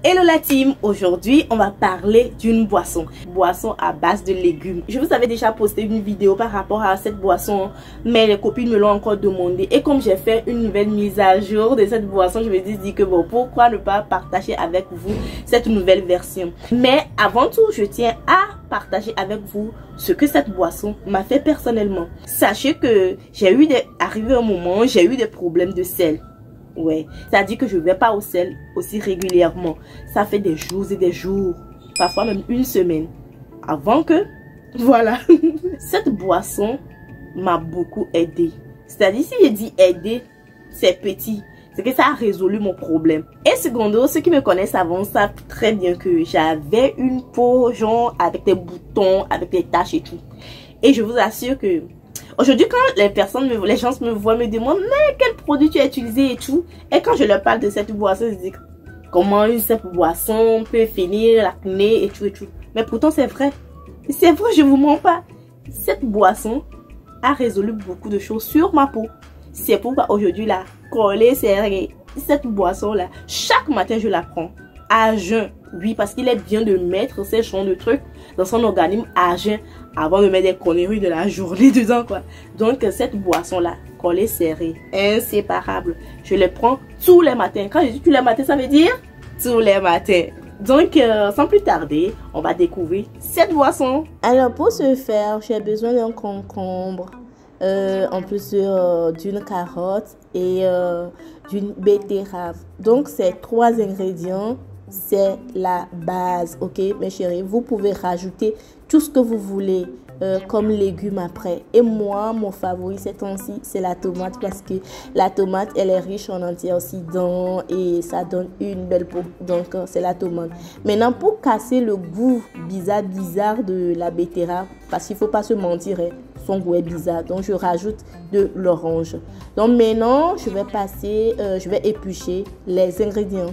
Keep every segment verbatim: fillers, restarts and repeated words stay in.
Hello la team, aujourd'hui on va parler d'une boisson, boisson à base de légumes. Je vous avais déjà posté une vidéo par rapport à cette boisson, mais les copines me l'ont encore demandé. Et comme j'ai fait une nouvelle mise à jour de cette boisson, je me suis dit que bon, pourquoi ne pas partager avec vous cette nouvelle version. Mais avant tout, je tiens à partager avec vous ce que cette boisson m'a fait personnellement. Sachez que j'ai eu des, arrivé un moment où j'ai eu des problèmes de sel. Ouais, c'est-à-dire que je ne vais pas au sel aussi régulièrement. Ça fait des jours et des jours, parfois même une semaine, avant que, voilà. Cette boisson m'a beaucoup aidé. C'est-à-dire, si je dis aider, c'est petit. C'est que ça a résolu mon problème. Et secondo, ceux qui me connaissent avant savent très bien que j'avais une peau genre avec des boutons, avec des taches et tout. Et je vous assure que aujourd'hui, quand les personnes, me, les gens me voient, me demandent mais quel produit tu as utilisé et tout. Et quand je leur parle de cette boisson, je dis comment une simple boisson peut finir l'acné et tout et tout. Mais pourtant c'est vrai. C'est vrai, je vous mens pas. Cette boisson a résolu beaucoup de choses sur ma peau. C'est pourquoi aujourd'hui là, coller serré, cette boisson là, chaque matin je la prends à jeun. Oui, parce qu'il est bien de mettre ces champs de trucs dans son organisme à jeun avant de mettre des conneries de la journée dedans quoi. Donc cette boisson là, collée serrée, inséparable, je le prends tous les matins. Quand je dis tous les matins, ça veut dire tous les matins. Donc euh, sans plus tarder, on va découvrir cette boisson. Alors pour ce faire, j'ai besoin d'un concombre, euh, en plus euh, d'une carotte et euh, d'une betterave. Donc ces trois ingrédients, c'est la base, ok mes chéris. Vous pouvez rajouter tout ce que vous voulez euh, comme légumes après. Et moi, mon favori ces temps-ci, c'est la tomate, parce que la tomate, elle est riche en antioxydants et ça donne une belle peau. Donc euh, c'est la tomate. Maintenant, pour casser le goût bizarre bizarre de la betterave, parce qu'il faut pas se mentir, hein, son goût est bizarre, donc je rajoute de l'orange. Donc maintenant, je vais passer, euh, je vais éplucher les ingrédients.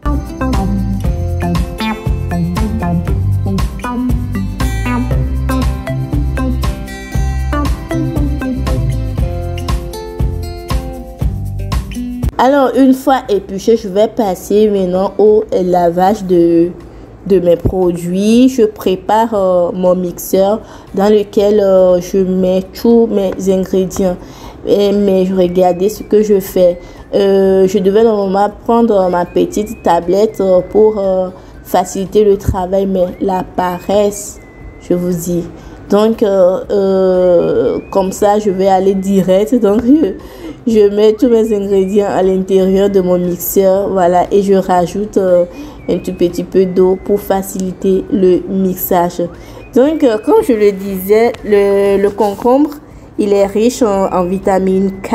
Alors, une fois épluché, je vais passer maintenant au lavage de, de mes produits. Je prépare euh, mon mixeur dans lequel euh, je mets tous mes ingrédients. Et, mais regardez ce que je fais. Euh, je devais normalement prendre ma petite tablette euh, pour euh, faciliter le travail, mais la paresse, je vous dis. Donc, euh, euh, comme ça, je vais aller direct. Donc, je, je mets tous mes ingrédients à l'intérieur de mon mixeur. Voilà, et je rajoute euh, un tout petit peu d'eau pour faciliter le mixage. Donc, euh, comme je le disais, le, le concombre, il est riche en, en vitamine K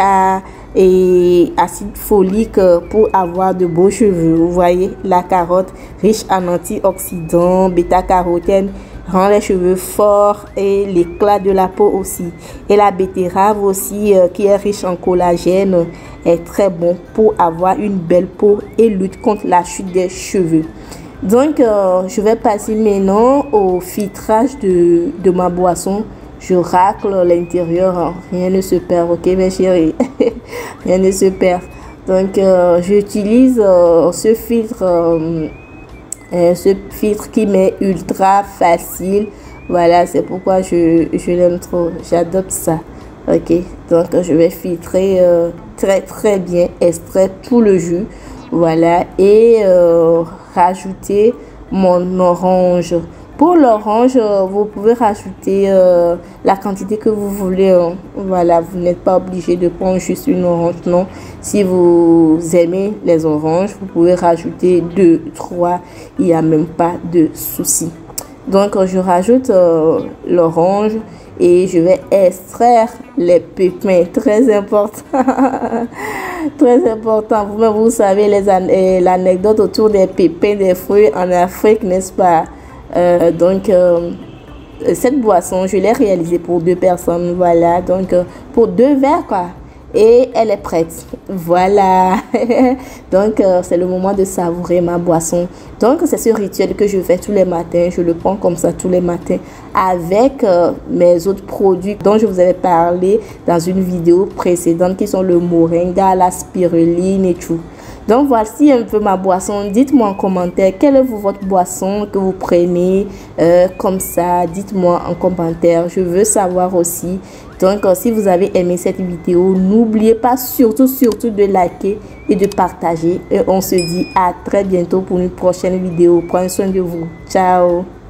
et acide folique pour avoir de beaux cheveux. Vous voyez, la carotte, riche en antioxydants, bêta-carotène, rend les cheveux forts et l'éclat de la peau aussi. Et la betterave aussi, euh, qui est riche en collagène, est très bon pour avoir une belle peau et lutte contre la chute des cheveux. Donc, euh, je vais passer maintenant au filtrage de, de ma boisson. Je racle l'intérieur, rien ne se perd, ok mes chéris, rien ne se perd. Donc, euh, j'utilise euh, ce filtre, euh, euh, ce filtre qui m'est ultra facile. Voilà, c'est pourquoi je, je l'aime trop, j'adopte ça. Ok, donc je vais filtrer euh, très très bien, extraire tout le jus. Voilà, et euh, rajouter mon orange. Pour l'orange, vous pouvez rajouter euh, la quantité que vous voulez. Hein. Voilà, vous n'êtes pas obligé de prendre juste une orange, non. Si vous aimez les oranges, vous pouvez rajouter deux, trois. Il n'y a même pas de souci. Donc, je rajoute euh, l'orange et je vais extraire les pépins. Très important. Très important. Vous-même, vous savez l'anecdote autour des pépins des fruits en Afrique, n'est-ce pas? Euh, donc euh, cette boisson, je l'ai réalisée pour deux personnes. Voilà, donc euh, pour deux verres quoi, et elle est prête. Voilà. Donc euh, c'est le moment de savourer ma boisson. Donc c'est ce rituel que je fais tous les matins. Je le prends comme ça tous les matins avec euh, mes autres produits dont je vous avais parlé dans une vidéo précédente, qui sont le moringa, la spiruline et tout. Donc voici un peu ma boisson. Dites-moi en commentaire quelle est votre boisson que vous prenez euh, comme ça. Dites-moi en commentaire. Je veux savoir aussi. Donc euh, si vous avez aimé cette vidéo, n'oubliez pas surtout surtout de liker et de partager. Et on se dit à très bientôt pour une prochaine vidéo. Prenez soin de vous. Ciao.